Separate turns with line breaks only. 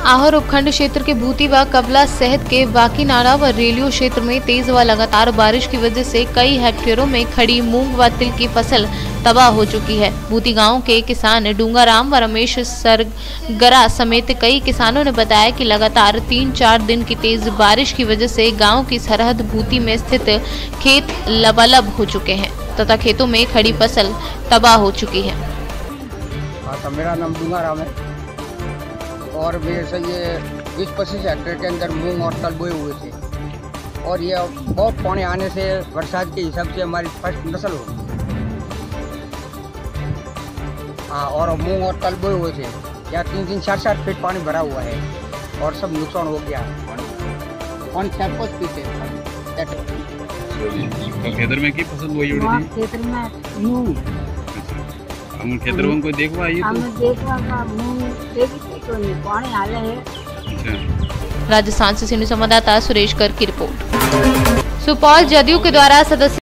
आहोर उपखंड क्षेत्र के भूती व कबला सहित के बाकीनाड़ा व रेलियो क्षेत्र में तेज व लगातार बारिश की वजह से कई हेक्टेयरों में खड़ी मूंग व तिल की फसल तबाह हो चुकी है। भूती गांव के किसान डूंगाराम व रमेश सरगरा समेत कई किसानों ने बताया कि लगातार 3-4 दिन की तेज बारिश की वजह से गांव की सरहद भूती में स्थित खेत लबालब हो चुके हैं तथा खेतों में खड़ी फसल तबाह हो चुकी है।
मेरा नाम डूंगाराम है और वैसे ये 20-25 हेक्टेयर के अंदर मूंग और तल बोए हुए थे और ये बहुत पानी आने से बरसात के हिसाब से हमारी फर्स्ट नस्ल हो गई। हाँ, और मूंग और तल बोए हुए थे, यहाँ 3-4 फीट पानी भरा हुआ है और सब नुकसान हो गया। पानी 4-5 फीट है।
खेतर में की फसल बोई उड़ी थी?
खेतर में मूंग।
हम खेतर में कोई देखवा आई
हमने देखा का मूंग देखी तो नहीं पानी आले है।
राजस्थान से सीनियर संवाददाता सुरेश गर्ग की रिपोर्ट। सुपौल जदयू के द्वारा सदस्य